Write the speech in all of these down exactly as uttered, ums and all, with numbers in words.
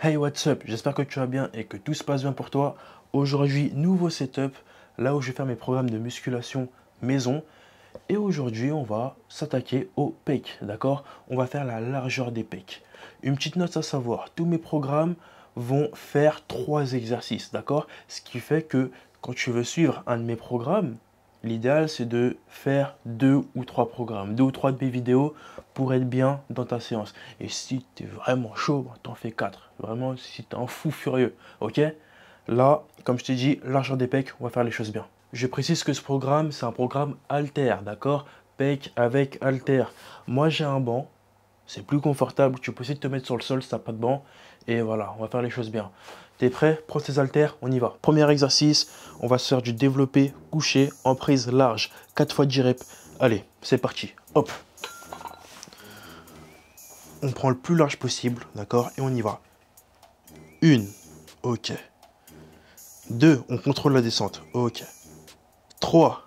Hey, what's up? J'espère que tu vas bien et que tout se passe bien pour toi. Aujourd'hui, nouveau setup, là où je vais faire mes programmes de musculation maison. Et aujourd'hui, on va s'attaquer aux pecs, d'accord? On va faire la largeur des pecs. Une petite note à savoir, tous mes programmes vont faire trois exercices, d'accord? Ce qui fait que quand tu veux suivre un de mes programmes, l'idéal, c'est de faire deux ou trois programmes, deux ou trois de mes vidéos pour être bien dans ta séance. Et si tu es vraiment chaud, t'en fais quatre. Vraiment, si tu es un fou furieux, ok? Là, comme je t'ai dit, largeur des pecs, on va faire les choses bien. Je précise que ce programme, c'est un programme halter, d'accord? Pec avec halter. Moi, j'ai un banc. C'est plus confortable. Tu peux aussi te mettre sur le sol si tu n'as pas de banc. Et voilà, on va faire les choses bien. T'es prêt? Prends tes haltères, on y va. Premier exercice, on va se faire du développé couché en prise large. quatre fois dix reps. Allez, c'est parti. Hop. On prend le plus large possible, d'accord? Et on y va. Une. Ok. Deux. On contrôle la descente. Ok. Trois.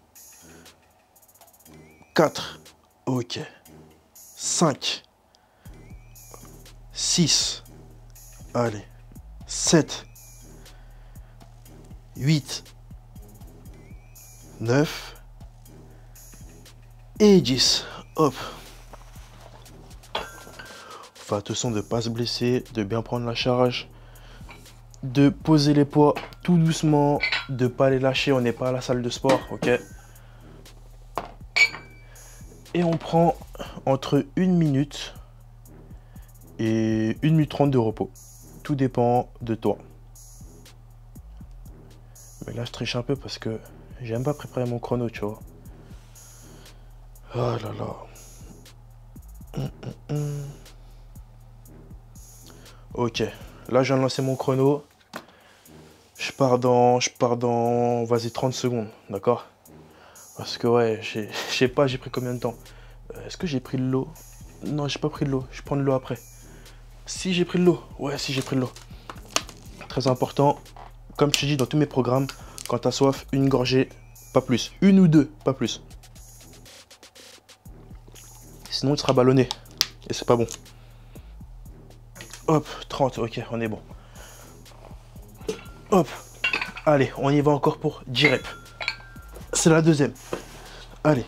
Quatre. Ok. Cinq. Six. Allez. Sept. Huit. Neuf. Et dix. Hop. Fais attention de ne pas se blesser, de bien prendre la charge, de poser les poids tout doucement, de ne pas les lâcher, on n'est pas à la salle de sport, ok? Et on prend entre une minute et une minute trente de repos. Tout dépend de toi. Mais là, je triche un peu parce que j'aime pas préparer mon chrono, tu vois. Oh là là. Hum, hum, hum. Ok, là je viens de lancer mon chrono. Je pars dans, je pars dans, vas-y, trente secondes, d'accord? Parce que ouais, je sais pas, j'ai pris combien de temps? euh, Est-ce que j'ai pris de l'eau? Non, j'ai pas pris de l'eau, je prends de l'eau après. Si j'ai pris de l'eau, ouais, si j'ai pris de l'eau. Très important, comme je te dis dans tous mes programmes, quand t'as soif, une gorgée, pas plus. Une ou deux, pas plus. Sinon tu seras ballonné, et c'est pas bon. Hop, trente, ok, on est bon. Hop, allez, on y va encore pour dix reps. C'est la deuxième. Allez.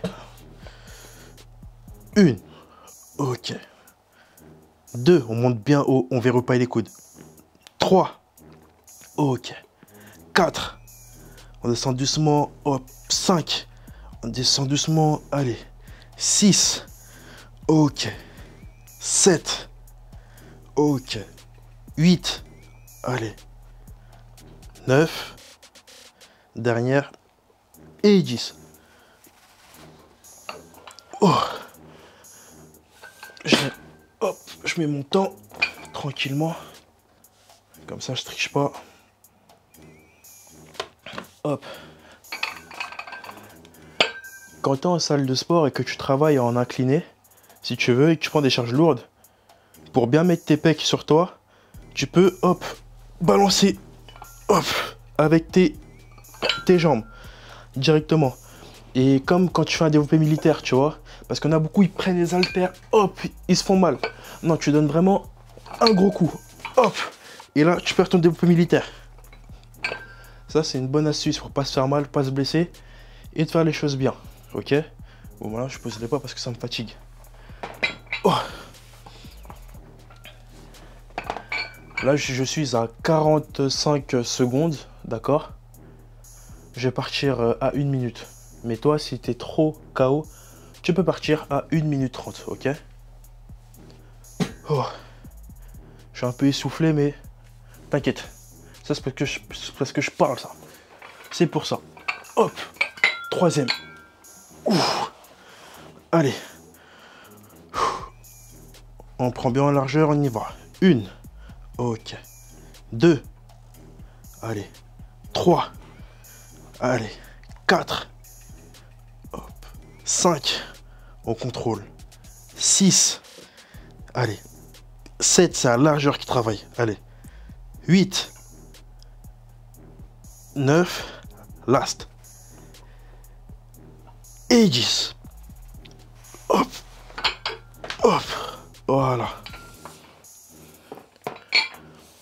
Une. Ok. Deux, on monte bien haut, on verrouille pas les coudes. Trois. Ok. Quatre. On descend doucement. Hop. Cinq. On descend doucement. Allez. Six. Ok. Sept. Ok. Huit. Allez. Neuf. Dernière. Et dix. Oh. Je, hop, je mets mon temps tranquillement. Comme ça, je triche pas. Hop. Quand tu es en salle de sport et que tu travailles en incliné, si tu veux, et que tu prends des charges lourdes, pour bien mettre tes pecs sur toi, tu peux, hop, balancer, hop, avec tes, tes jambes, directement. Et comme quand tu fais un développé militaire, tu vois, parce qu'on a beaucoup, ils prennent les haltères, hop, ils se font mal. Non, tu donnes vraiment un gros coup, hop, et là, tu perds ton développé militaire. Ça, c'est une bonne astuce pour pas se faire mal, pas se blesser, et de faire les choses bien, ok? Bon, voilà, je pose les pas parce que ça me fatigue. Oh. Là, je suis à quarante-cinq secondes, d'accord? Je vais partir à une minute. Mais toi, si tu es trop K O, tu peux partir à une minute trente, ok? Oh. Je suis un peu essoufflé, mais t'inquiète. Ça, c'est parce que je, parce que je parle, ça. C'est pour ça. Hop. Troisième. Ouf. Allez. On prend bien en largeur, on y va. Une. Ok. Deux. Allez. Trois. Allez. Quatre. Hop. Cinq. On contrôle. Six. Allez. Sept, c'est la largeur qui travaille. Allez. Huit. Neuf. Last. Et dix. Hop. Hop. Voilà.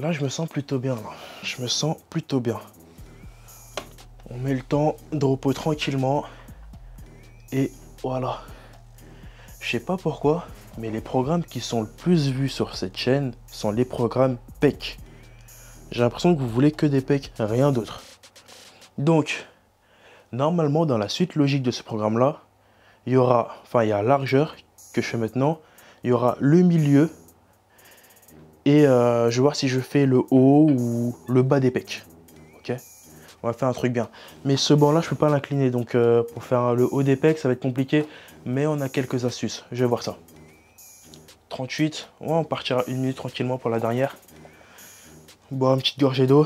Là, je me sens plutôt bien. Là. Je me sens plutôt bien. On met le temps de repos tranquillement. Et voilà. Je sais pas pourquoi, mais les programmes qui sont le plus vus sur cette chaîne sont les programmes pecs. J'ai l'impression que vous voulez que des pecs, rien d'autre. Donc, normalement, dans la suite logique de ce programme-là, il y aura, enfin, il y a largeur que je fais maintenant. Il y aura le milieu. Et euh, je vais voir si je fais le haut ou le bas des pecs. Ok, on va faire un truc bien. Mais ce banc-là, je peux pas l'incliner. Donc, euh, pour faire le haut des pecs, ça va être compliqué. Mais on a quelques astuces. Je vais voir ça. trente-huit. Ouais, on partira une minute tranquillement pour la dernière. Boire une petite gorgée d'eau.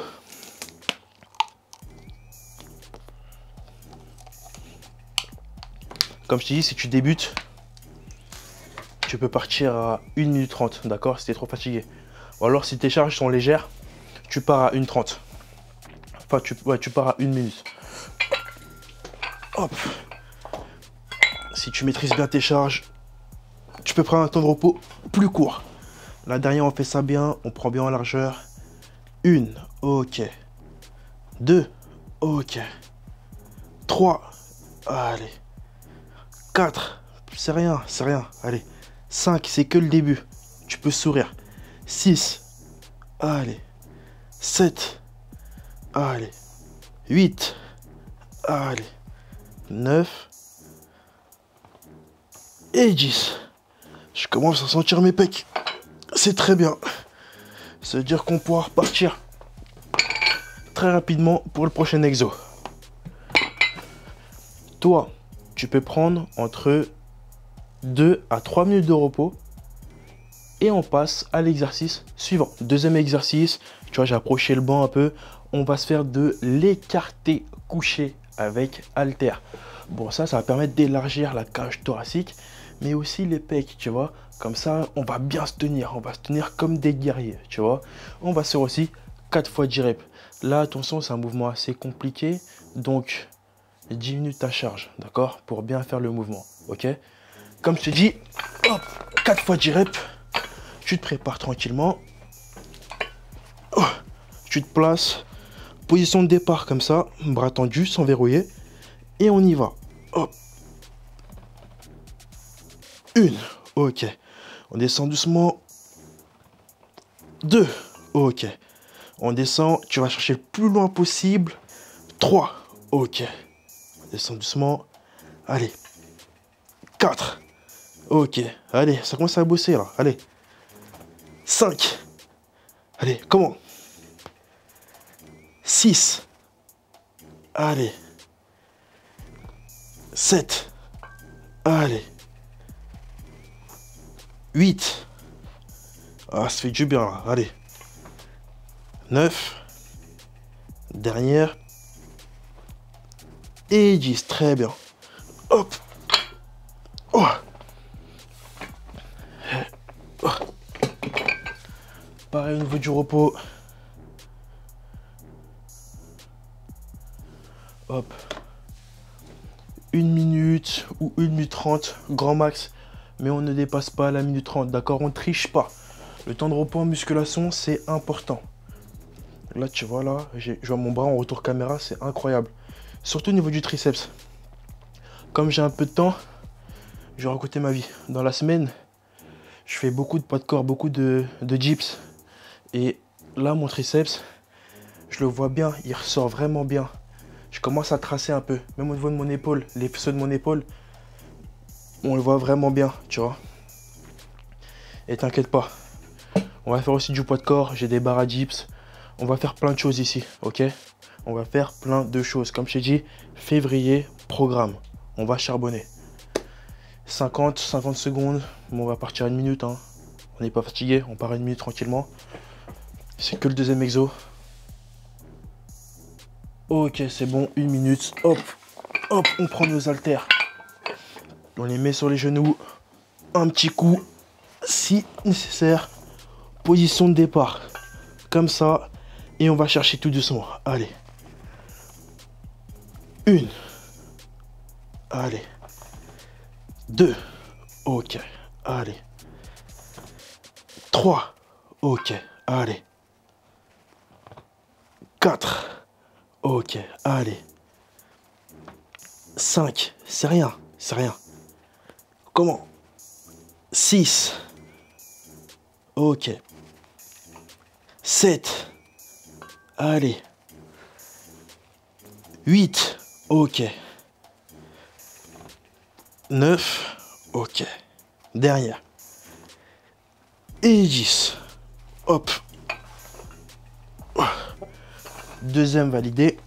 Comme je t'ai dit, si tu débutes, tu peux partir à une minute trente, d'accord, si tu es trop fatigué. Ou alors, si tes charges sont légères, tu pars à une trente. Enfin, tu, ouais, tu pars à une minute. Hop. Si tu maîtrises bien tes charges, tu peux prendre un temps de repos plus court. La dernière, on fait ça bien, on prend bien en largeur. Une, ok. Deux, ok. Trois, allez. Quatre, c'est rien, c'est rien, allez. Cinq, c'est que le début, tu peux sourire. Six, allez. Sept, allez. Huit, allez. Neuf et dix. Je commence à sentir mes pecs. C'est très bien. Ça veut dire qu'on pourra repartir très rapidement pour le prochain exo. Toi, tu peux prendre entre deux à trois minutes de repos et on passe à l'exercice suivant. Deuxième exercice, tu vois, j'ai approché le banc un peu. On va se faire de l'écarté couché avec haltère. Bon, ça, ça va permettre d'élargir la cage thoracique, mais aussi les pecs, tu vois. Comme ça, on va bien se tenir. On va se tenir comme des guerriers, tu vois. On va se faire aussi quatre fois dix reps. Là, attention, c'est un mouvement assez compliqué. Donc, dix minutes à charge, d'accord, pour bien faire le mouvement, ok. Comme je te dis, hop, quatre fois dix reps. Tu te prépares tranquillement. Oh, tu te places. Position de départ comme ça, bras tendus, sans verrouiller. Et on y va. Hop. Une. Ok. On descend doucement. Deux. Ok. On descend. Tu vas chercher le plus loin possible. Trois. Ok. On descend doucement. Allez. Quatre. Ok. Allez, ça commence à bosser là. Allez. Cinq. Allez, comment? Six. Allez. Sept. Allez. Huit. Ah, ça fait du bien là. Allez. Neuf. Dernière. Et dix. Très bien. Hop. Oh. Oh. Pareil au niveau du repos. Hop. Une minute ou une minute trente, grand max. Mais on ne dépasse pas la minute trente, d'accord? On ne triche pas. Le temps de repos en musculation, c'est important. Là, tu vois, là, je vois mon bras en retour caméra, c'est incroyable. Surtout au niveau du triceps. Comme j'ai un peu de temps, je vais raconter ma vie. Dans la semaine, je fais beaucoup de poids de corps, beaucoup de, de dips. Et là, mon triceps, je le vois bien, il ressort vraiment bien. Je commence à tracer un peu, même au niveau de mon épaule, les faisceaux de mon épaule, on le voit vraiment bien, tu vois. Et t'inquiète pas, on va faire aussi du poids de corps, j'ai des barres à dips, on va faire plein de choses ici, ok? On va faire plein de choses, comme je t'ai dit, février, programme, on va charbonner. cinquante, cinquante secondes, bon, on va partir une minute, hein. On n'est pas fatigué, on part une minute tranquillement. C'est que le deuxième exo. Ok, c'est bon, une minute. Hop, hop, on prend nos haltères. On les met sur les genoux. Un petit coup, si nécessaire. Position de départ. Comme ça. Et on va chercher tout doucement. Allez. Une. Allez. Deux. Ok. Allez. Trois. Ok. Allez. quatre. Ok, allez. cinq, c'est rien, c'est rien. Comment? six. Ok. sept. Allez. huit. Ok. neuf. Ok. Derrière. Et dix. Hop. Deuxième validé.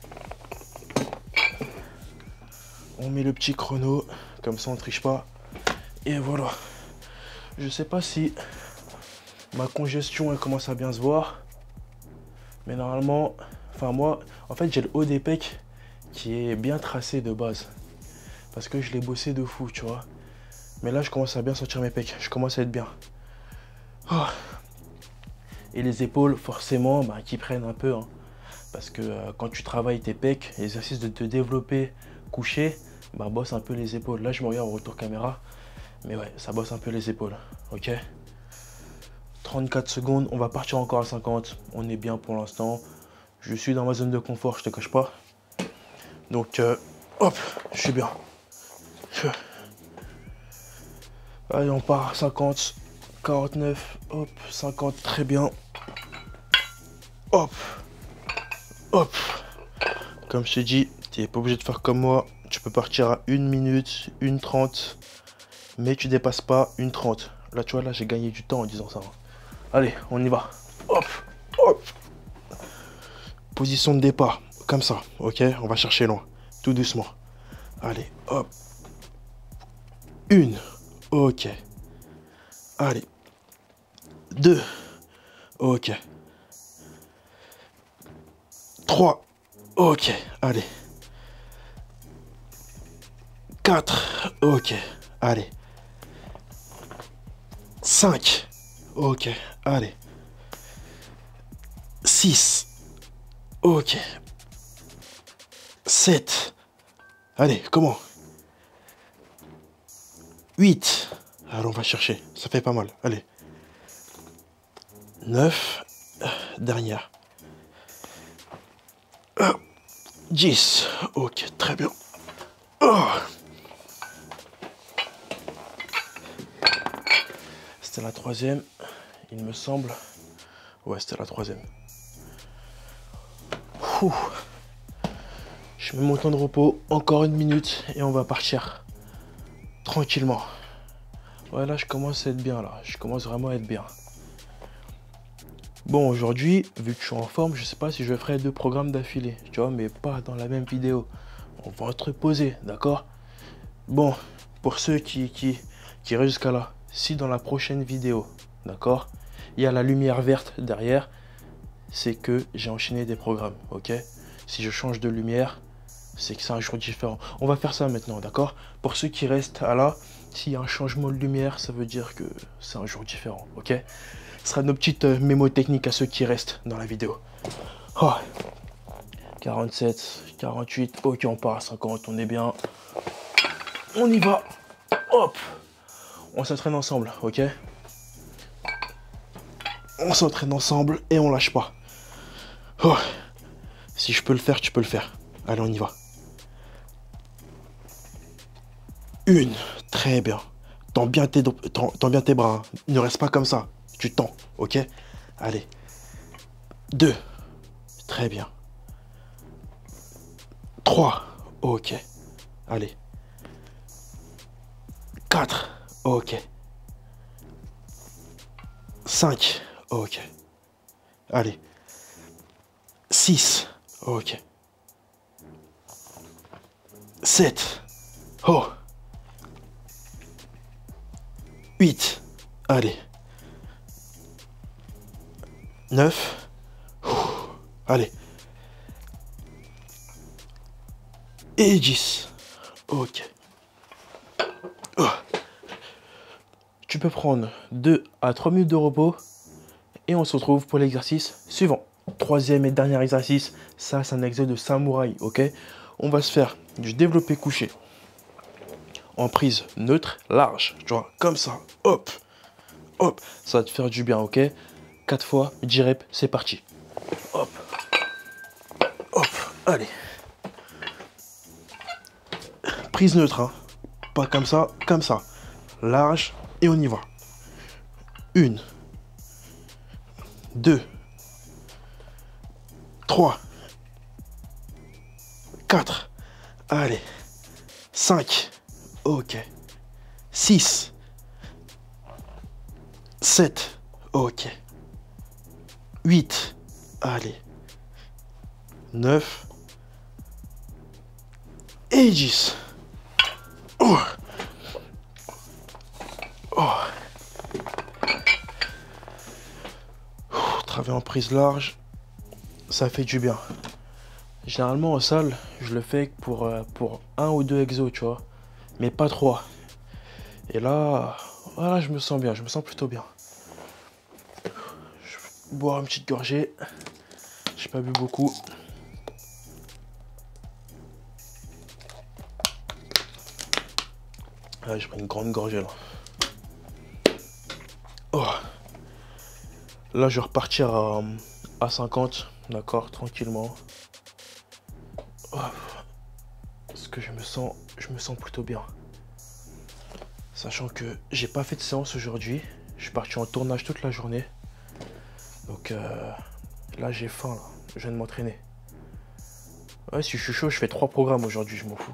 On met le petit chrono. Comme ça, on ne triche pas. Et voilà. Je sais pas si ma congestion elle commence à bien se voir. Mais normalement, enfin moi, en fait j'ai le haut des pecs qui est bien tracé de base. Parce que je l'ai bossé de fou, tu vois. Mais là je commence à bien sentir mes pecs. Je commence à être bien. Oh. Et les épaules, forcément, bah, qui prennent un peu. Hein. Parce que euh, quand tu travailles tes pecs, l'exercice de te développer couché, bah bosse un peu les épaules. Là je me regarde au retour caméra. Mais ouais, ça bosse un peu les épaules. Ok. trente-quatre secondes, on va partir encore à cinquante. On est bien pour l'instant. Je suis dans ma zone de confort, je te cache pas. Donc, euh, hop, je suis bien. Allez, on part à cinquante, quarante-neuf, hop, cinquante, très bien. Hop, hop. Comme je t'ai dit, tu n'es pas obligé de faire comme moi. Tu peux partir à une minute, une trente, mais tu dépasses pas une trente. Là, tu vois, là, j'ai gagné du temps en disant ça. Allez, on y va. Hop, hop. Position de départ, comme ça, ok? On va chercher loin, tout doucement. Allez, hop. Une, ok. Allez. Deux, ok. Trois, ok. Allez. Quatre, ok. Allez. Cinq, ok. Allez. Six, ok. sept. Allez, comment? huit. Alors on va chercher. Ça fait pas mal. Allez. neuf. Dernière. dix. Ok, très bien. Oh. C'était la troisième, il me semble. Ouais, c'était la troisième. Ouh. Je mets mon temps de repos, encore une minute et on va partir tranquillement. Ouais, là, je commence à être bien, là. Je commence vraiment à être bien. Bon, aujourd'hui, vu que je suis en forme, je sais pas si je ferai deux programmes d'affilée, tu vois, mais pas dans la même vidéo. On va être posé, d'accord? Bon, pour ceux qui, qui, qui restent jusqu'à là, si dans la prochaine vidéo, d'accord, il y a la lumière verte derrière, c'est que j'ai enchaîné des programmes, ok? Si je change de lumière, c'est que c'est un jour différent. On va faire ça maintenant, d'accord? Pour ceux qui restent à là, s'il y a un changement de lumière, ça veut dire que c'est un jour différent, ok? Ce sera nos petites euh, mémos techniques à ceux qui restent dans la vidéo. Oh. quarante-sept, quarante-huit, ok, on part à cinquante, on est bien. On y va. Hop. On s'entraîne ensemble, ok? On s'entraîne ensemble et on lâche pas. Oh. Si je peux le faire, tu peux le faire. Allez, on y va. Une. Très bien. Tends bien tes, tends, tends bien tes bras. Hein. Ne reste pas comme ça. Tu tends, ok? Allez. Deux. Très bien. Trois. Ok. Allez. Quatre. Ok. Cinq. Ok. Allez. Six. Ok. Sept. Oh. Huit. Allez. Neuf. Allez. Et dix. Ok. Oh. Tu peux prendre deux à trois minutes de repos et on se retrouve pour l'exercice suivant. Troisième et dernier exercice, ça c'est un exercice de samouraï, ok? On va se faire du développé couché en prise neutre, large, tu vois, comme ça, hop, hop, ça va te faire du bien, ok? quatre fois, dix reps, c'est parti. Hop, Allez. Prise neutre, hein. Pas comme ça, comme ça. Large, et on y va. Une. Deux. Trois. Quatre. Allez. Cinq. Ok. Six. Sept. Ok. Huit. Allez. Neuf. Et dix. Oh. Oh. Travailler en prise large, ça fait du bien. Généralement en salle, je le fais pour, euh, pour un ou deux exos, tu vois. Mais pas trois. Et là, voilà, je me sens bien, je me sens plutôt bien. Je vais boire une petite gorgée. J'ai pas bu beaucoup. Là, je prends une grande gorgée là. Oh. Là, je vais repartir à, à cinquante, d'accord, tranquillement. Oh. Parce que je me sens, je me sens plutôt bien. Sachant que j'ai pas fait de séance aujourd'hui. Je suis parti en tournage toute la journée. Donc euh, là, j'ai faim, là. Je viens de m'entraîner. Ouais, si je suis chaud, je fais trois programmes aujourd'hui, je m'en fous.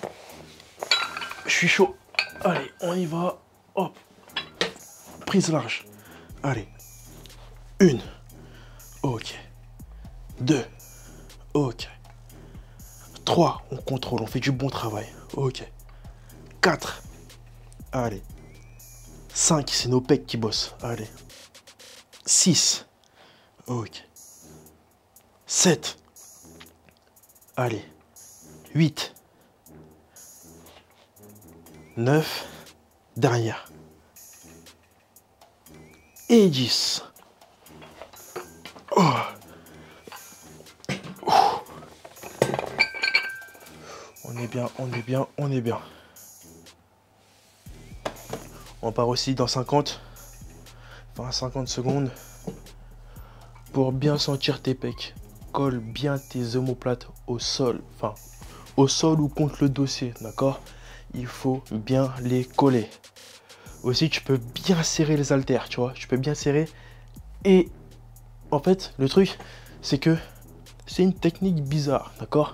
Je suis chaud. Allez, on y va. Hop. Prise large. Allez. Une. Ok. Deux. Ok. Trois. On contrôle. On fait du bon travail. Ok. Quatre. Allez. Cinq. C'est nos pecs qui bossent. Allez. Six. Ok. Sept. Allez. Huit. Neuf. Derrière. Et dix. Oh. On est bien, on est bien, on est bien. On part aussi dans cinquante. Enfin cinquante secondes. Pour bien sentir tes pecs. Colle bien tes omoplates au sol. Enfin, au sol ou contre le dossier, d'accord? Il faut bien les coller. Aussi, tu peux bien serrer les haltères, tu vois. Tu peux bien serrer. Et en fait, le truc, c'est que c'est une technique bizarre, d'accord?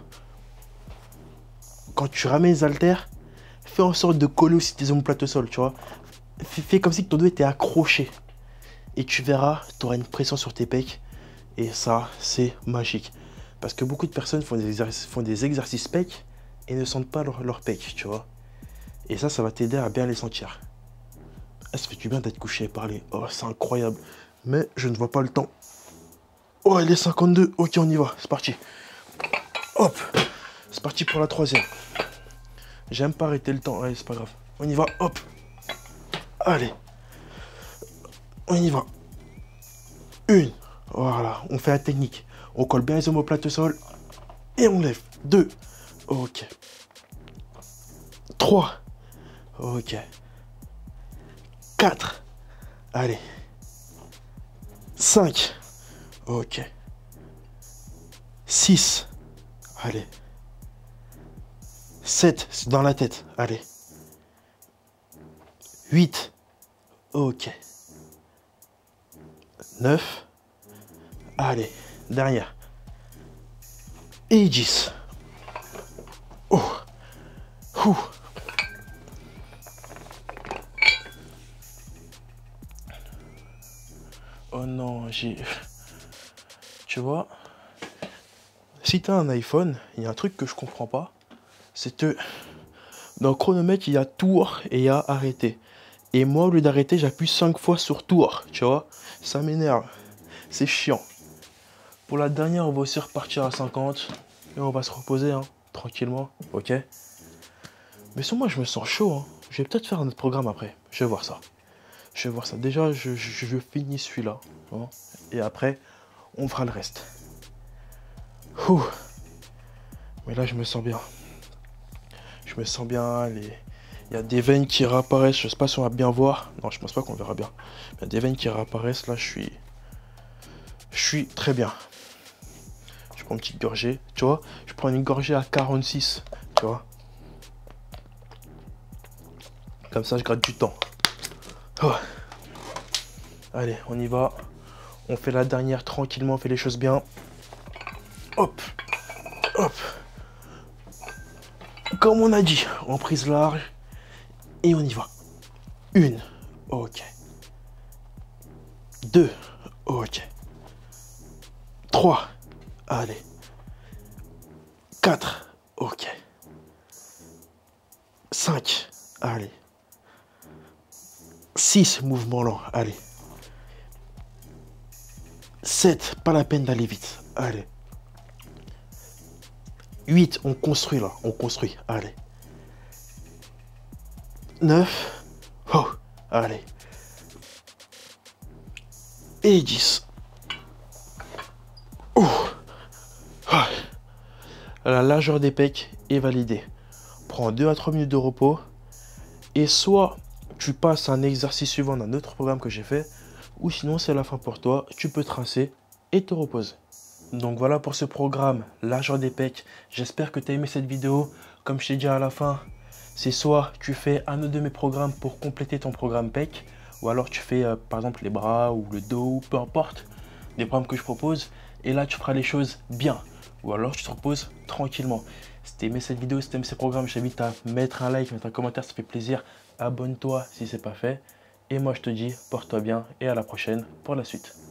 Quand tu ramènes les haltères, fais en sorte de coller aussi tes omoplates au sol, tu vois. Fais, fais comme si ton dos était accroché. Et tu verras, tu auras une pression sur tes pecs. Et ça, c'est magique. Parce que beaucoup de personnes font des exercices, font des exercices pecs et ne sentent pas leur, leur pecs, tu vois. Et ça, ça va t'aider à bien les sentir. Ah, ça fait du bien d'être couché et parler. Oh, c'est incroyable. Mais je ne vois pas le temps. Oh, il est cinquante-deux. Ok, on y va. C'est parti. Hop. C'est parti pour la troisième. J'aime pas arrêter le temps. Allez, c'est pas grave. On y va. Hop. Allez. On y va. Une. Voilà. On fait la technique. On colle bien les omoplates au sol. Et on lève. Deux. Ok. Trois. Ok. Quatre. Allez. Cinq. Ok. Six. Allez. Sept. C'est dans la tête. Allez. Huit. Ok. Neuf. Allez. Derrière. Et dix. Oh. Ouh. Oh non, j'ai... Tu vois, si tu as un iPhone, il y a un truc que je comprends pas. C'est que dans le chronomètre, il y a tour et il y a arrêter. Et moi, au lieu d'arrêter, j'appuie cinq fois sur tour, tu vois. Ça m'énerve. C'est chiant. Pour la dernière, on va aussi repartir à cinquante. Et on va se reposer, hein, tranquillement. Ok. Mais sur moi, je me sens chaud. Hein. Je vais peut-être faire un autre programme après. Je vais voir ça. Je vais voir ça. Déjà, je, je, je finis celui-là. Hein. Et après, on fera le reste. Ouh. Mais là, je me sens bien. Je me sens bien. Les... Il y a des veines qui réapparaissent. Je sais pas si on va bien voir. Non, je pense pas qu'on verra bien. Il y a des veines qui réapparaissent. Là, je suis... Je suis très bien. Je prends une petite gorgée, tu vois. Je prends une gorgée à quarante-six, tu vois. Comme ça, je gratte du temps. Oh. Allez, on y va. On fait la dernière tranquillement, on fait les choses bien. Hop, hop. Comme on a dit, en prise large. Et on y va. Une, ok. Deux, ok. Trois, allez. Quatre, ok. Cinq, allez. Six, mouvement lent, allez. Sept, pas la peine d'aller vite, allez. Huit, on construit là, on construit, allez. Neuf, oh, allez. Et dix. Oh. Ah. La largeur des pecs est validée. Prends deux à trois minutes de repos. Et soit tu passes à un exercice suivant d'un autre programme que j'ai fait, ou sinon c'est la fin pour toi, tu peux tracer et te reposer. Donc voilà pour ce programme, largeur des pecs. J'espère que tu as aimé cette vidéo. Comme je t'ai dit à la fin, c'est soit tu fais un ou deux de mes programmes pour compléter ton programme pec, ou alors tu fais euh, par exemple les bras ou le dos, peu importe, des programmes que je propose. Et là tu feras les choses bien. Ou alors tu te reposes tranquillement. Si tu as aimé cette vidéo, si tu aimes ces programmes, je t'invite à mettre un like, mettre un commentaire, ça fait plaisir. Abonne-toi si ce n'est pas fait. Et moi je te dis, porte-toi bien et à la prochaine pour la suite.